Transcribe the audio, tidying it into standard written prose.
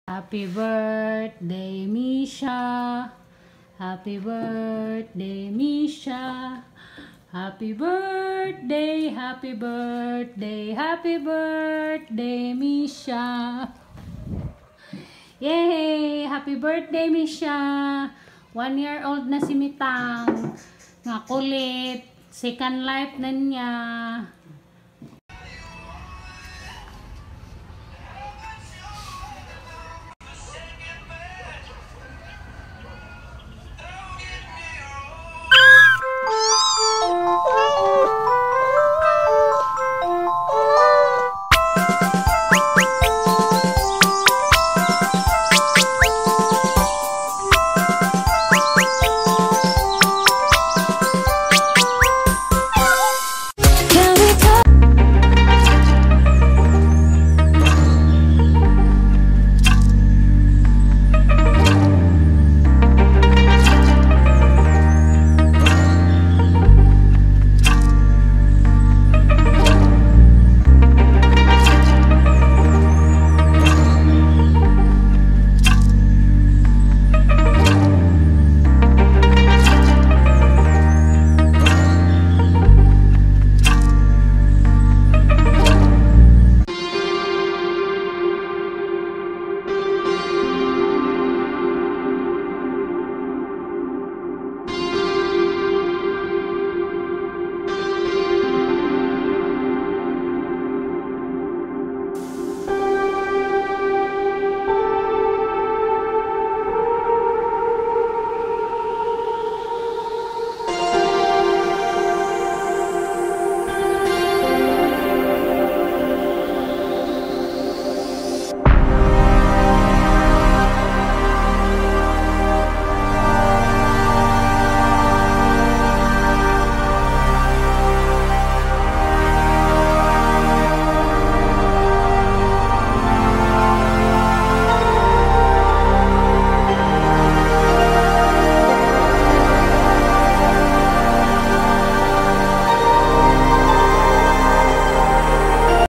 Happy birthday, Misha. Happy birthday, Misha. Happy birthday, happy birthday, happy birthday, Misha. Yay! Happy birthday, Misha. 1 year old na si Mitang. Nga kulit. Second life na niya.